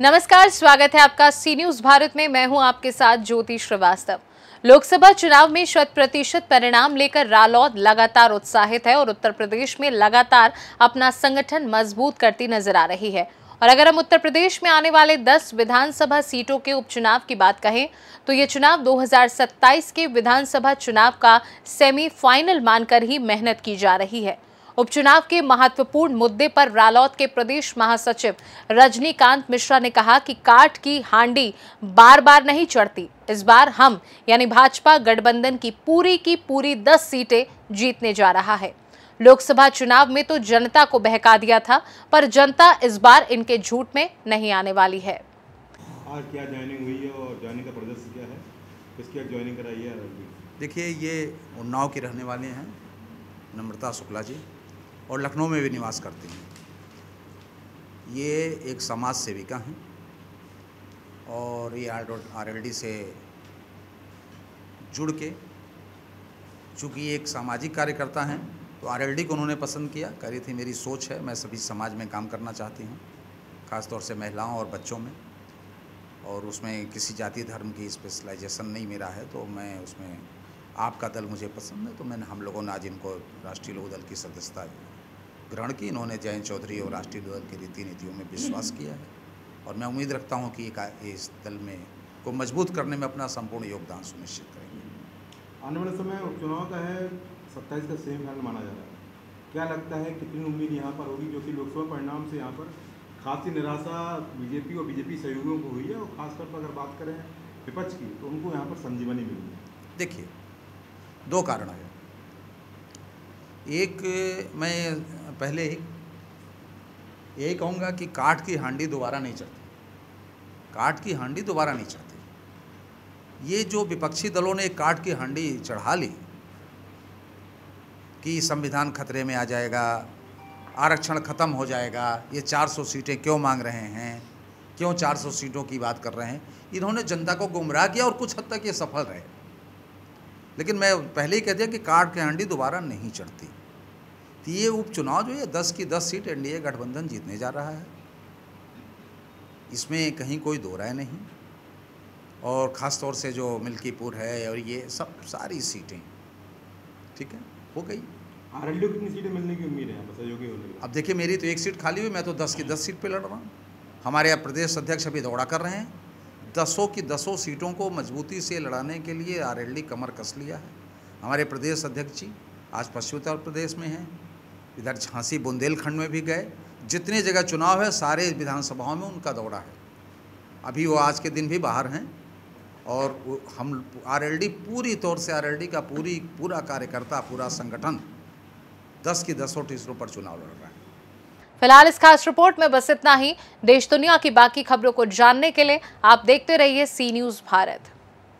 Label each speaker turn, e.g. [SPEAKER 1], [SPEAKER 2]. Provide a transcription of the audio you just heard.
[SPEAKER 1] नमस्कार, स्वागत है आपका सी न्यूज भारत में। मैं हूं आपके साथ ज्योति श्रीवास्तव। लोकसभा चुनाव में 100% परिणाम लेकर रालोद लगातार उत्साहित है और उत्तर प्रदेश में लगातार अपना संगठन मजबूत करती नजर आ रही है। और अगर हम उत्तर प्रदेश में आने वाले 10 विधानसभा सीटों के उपचुनाव की बात कहें तो ये चुनाव 2027 के विधानसभा चुनाव का सेमीफाइनल मानकर ही मेहनत की जा रही है। उपचुनाव के महत्वपूर्ण मुद्दे पर रालोद के प्रदेश महासचिव रजनीकांत मिश्रा ने कहा कि काठ की हांडी बार बार नहीं चढ़ती। इस बार हम यानी भाजपा गठबंधन की पूरी 10 सीटें जीतने जा रहा है। लोकसभा चुनाव में तो जनता को बहका दिया था, पर जनता इस बार इनके झूठ में नहीं आने वाली है।
[SPEAKER 2] आज क्या ज्वाइनिंग हुई है और ज्वाइनिंग का प्रोसेस क्या है, किसकी ज्वाइनिंग कराई है?
[SPEAKER 3] देखिए, ये उन्नाव की रहने वाले हैं नम्रता शुक्ला जी, और लखनऊ में भी निवास करती हैं। ये एक समाज सेविका हैं और ये आरएलडी से जुड़ के, चूँकि एक सामाजिक कार्यकर्ता हैं, तो आरएलडी को उन्होंने पसंद किया। कह रही थी मेरी सोच है, मैं सभी समाज में काम करना चाहती हूँ, ख़ासतौर से महिलाओं और बच्चों में, और उसमें किसी जाति धर्म की स्पेशलाइजेशन नहीं मेरा है, तो मैं उसमें आपका दल मुझे पसंद है। तो हम लोगों ने आज इनको राष्ट्रीय लोकदल की सदस्यता ग्रहण की। इन्होंने जयंत चौधरी और राष्ट्रीय लोकदल की रीति नीतियों में विश्वास किया है और मैं उम्मीद रखता हूं कि इस दल में को मजबूत करने में अपना संपूर्ण योगदान सुनिश्चित करेंगे।
[SPEAKER 2] आने वाले समय उपचुनाव का है, 27 का सेमीफाइनल माना जा रहा है। क्या लगता है कितनी उम्मीद यहाँ पर होगी, क्योंकि लोकसभा परिणाम से यहाँ पर खासी निराशा बीजेपी और बीजेपी सहयोगियों को हुई है, और खासतौर पर अगर बात करें विपक्ष की तो उनको यहाँ पर संजीवनी मिली है।
[SPEAKER 3] देखिए, दो कारण है। एक, मैं पहले यही कहूँगा कि काठ की हांडी दोबारा नहीं चढ़ती। काठ की हांडी दोबारा नहीं चढ़ती। ये जो विपक्षी दलों ने काठ की हांडी चढ़ा ली कि संविधान खतरे में आ जाएगा, आरक्षण खत्म हो जाएगा, ये 400 सीटें क्यों मांग रहे हैं, क्यों 400 सीटों की बात कर रहे हैं, इन्होंने जनता को गुमराह किया और कुछ हद तक ये सफल रहे। लेकिन मैं पहले ही कह दिया कि काठ की हांडी दोबारा नहीं चढ़ती। तो ये उपचुनाव जो है 10 की 10 सीट एनडीए गठबंधन जीतने जा रहा है, इसमें कहीं कोई दो राय नहीं। और ख़ास तौर से जो मिल्कीपुर है और ये सब सारी सीटें ठीक है हो गई।
[SPEAKER 2] आरएलडी को कितनी सीटें मिलने की उम्मीद है सहयोगी होने की?
[SPEAKER 3] अब देखिए, मेरी तो एक सीट खाली हुई, मैं तो 10 की 10 सीट पे लड़ रहा हूँ। हमारे यहाँ प्रदेश अध्यक्ष अभी दौड़ा कर रहे हैं। 10 की 10 सीटों को मजबूती से लड़ाने के लिए आरएलडी कमर कस लिया है। हमारे प्रदेश अध्यक्ष जी आज पश्चिमी उत्तर प्रदेश में हैं, इधर झांसी बुंदेलखंड में भी गए। जितने जगह चुनाव है सारे विधानसभाओं में उनका दौरा है। अभी वो आज के दिन भी बाहर हैं और हम आरएलडी पूरी तौर से आरएलडी का पूरा कार्यकर्ता, पूरा संगठन 10 की 10 सीटों पर चुनाव लड़ रहा है।
[SPEAKER 1] फिलहाल इस खास रिपोर्ट में बस इतना ही। देश दुनिया की बाकी खबरों को जानने के लिए आप देखते रहिए सी न्यूज भारत।